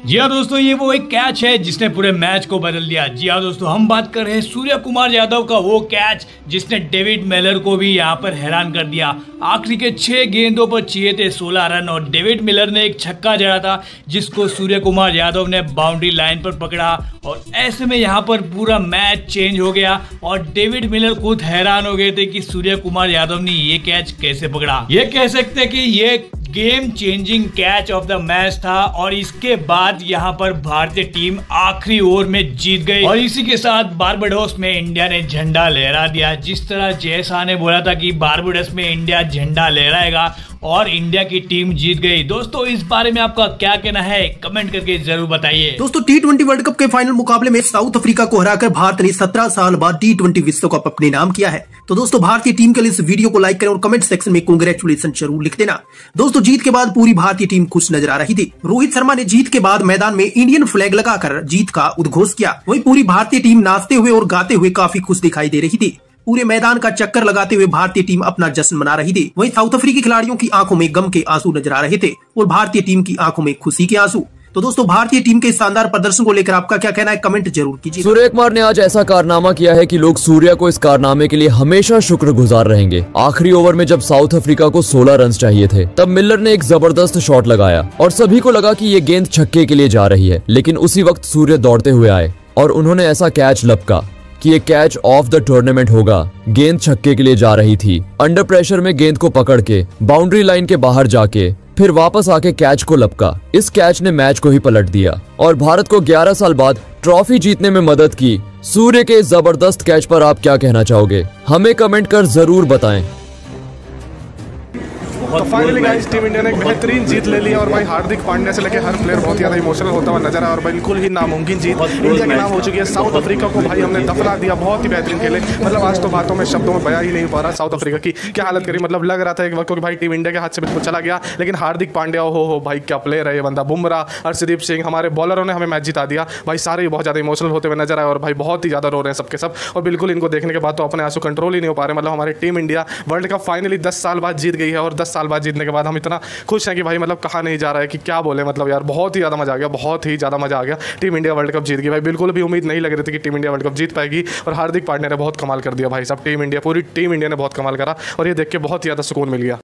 जी हाँ दोस्तों, ये वो एक कैच है जिसने पूरे मैच को बदल दिया। जी हाँ दोस्तों, हम बात कर रहे हैं सूर्य कुमार यादव का, वो कैच जिसने डेविड मिलर को भी यहाँ पर हैरान कर दिया। आखिरी के 6 गेंदों पर चाहिए थे 16 रन और डेविड मिलर ने एक छक्का जड़ा था जिसको सूर्य कुमार यादव ने बाउंड्री लाइन पर पकड़ा और ऐसे में यहाँ पर पूरा मैच चेंज हो गया और डेविड मिलर खुद हैरान हो गए थे कि सूर्य कुमार यादव ने ये कैच कैसे पकड़ा। ये कह सकते हैं कि ये game changing catch of the match था और इसके बाद यहाँ पर भारतीय टीम आखिरी ओवर में जीत गई और इसी के साथ बारबाडोस में इंडिया ने झंडा लहरा दिया। जिस तरह जय शाह ने बोला था कि बारबाडोस में इंडिया झंडा लहराएगा और इंडिया की टीम जीत गई। दोस्तों, इस बारे में आपका क्या कहना है, कमेंट करके जरूर बताइए। दोस्तों, T20 वर्ल्ड कप के फाइनल मुकाबले में साउथ अफ्रीका को हराकर भारत ने 17 साल बाद T20 विश्व कप अपने नाम किया है। तो दोस्तों, भारतीय टीम के लिए इस वीडियो को लाइक करें और कमेंट सेक्शन में कांग्रेचुलेशन जरूर लिख देना। दोस्तों, जीत के बाद पूरी भारतीय टीम खुश नजर आ रही थी। रोहित शर्मा ने जीत के बाद मैदान में इंडियन फ्लैग लगाकर जीत का उद्घोष किया। वहीं पूरी भारतीय टीम नाचते हुए और गाते हुए काफी खुश दिखाई दे रही थी। पूरे मैदान का चक्कर लगाते हुए भारतीय टीम अपना जश्न मना रही थी। वहीं साउथ अफ्रीकी खिलाड़ियों की आंखों में गम के आंसू नजर आ रहे थे और भारतीय टीम की आंखों में खुशी के आंसू। तो दोस्तों, भारतीय टीम के शानदार प्रदर्शन को लेकर आपका क्या कहना है, कमेंट जरूर कीजिए। सूर्य कुमार ने आज ऐसा कारनामा किया है कि लोग सूर्य को इस कारनामे के लिए हमेशा शुक्रगुजार रहेंगे। आखिरी ओवर में जब साउथ अफ्रीका को 16 रन चाहिए थे तब मिलर ने एक जबरदस्त शॉट लगाया और सभी को लगा कि ये गेंद छक्के के लिए जा रही है, लेकिन उसी वक्त सूर्य दौड़ते हुए आए और उन्होंने ऐसा कैच लपका कि ये कैच ऑफ द टूर्नामेंट होगा। गेंद छक्के के लिए जा रही थी। अंडर प्रेशर में गेंद को पकड़ के बाउंड्री लाइन के बाहर जाके फिर वापस आके कैच को लपका। इस कैच ने मैच को ही पलट दिया और भारत को 11 साल बाद ट्रॉफी जीतने में मदद की। सूर्य के जबरदस्त कैच पर आप क्या कहना चाहोगे, हमें कमेंट कर जरूर बताएं। तो फाइनली गाइस, टीम इंडिया ने एक बेहतरीन जीत ले ली और भाई हार्दिक पांड्या से लेकर हर प्लेयर बहुत ज़्यादा इमोशनल होता हुआ नजर आया और बिल्कुल ही नामुमकिन जीत इंडिया के नाम हो चुकी है। साउथ अफ्रीका को भाई हमने दफना दिया, बहुत ही बेहतरीन खेले। मतलब आज तो बातों में शब्दों में बयां ही नहीं पा रहा साउथ अफ्रीका की क्या हालत करी। मतलब लग रहा था एक वक्त कि भाई टीम इंडिया के हाथ से बिल्कुल चला गया, लेकिन हार्दिक पांड्या हो भाई क्या प्लेयर है ये बंदा। बुमराह, हर्षदीप सिंह, हमारे बॉलरों ने हमें मैच जिता दिया। भाई सारे बहुत ज़्यादा इमोशनल होते हुए नजर आए और भाई बहुत ही ज़्यादा रो रहे हैं सबके सब और बिल्कुल इनको देखने के बाद तो अपने आंसू कंट्रोल ही नहीं हो पा रहे। मतलब हमारी team India World Cup finally 10 साल बाद जीत गई है और 10 साल बाद जीतने के बाद हम इतना खुश हैं कि भाई मतलब कहा नहीं जा रहा है कि क्या बोले। मतलब यार बहुत ही ज़्यादा मजा आ गया, बहुत ही ज़्यादा मजा आ गया। टीम इंडिया वर्ल्ड कप जीत गई भाई, बिल्कुल भी उम्मीद नहीं लग रही थी कि टीम इंडिया वर्ल्ड कप जीत पाएगी और हार्दिक पांड्या ने बहुत कमाल कर दिया भाई साहब। टीम इंडिया, पूरी टीम इंडिया ने बहुत कमाल करा और ये देख के बहुत ज़्यादा सुकून मिल गया।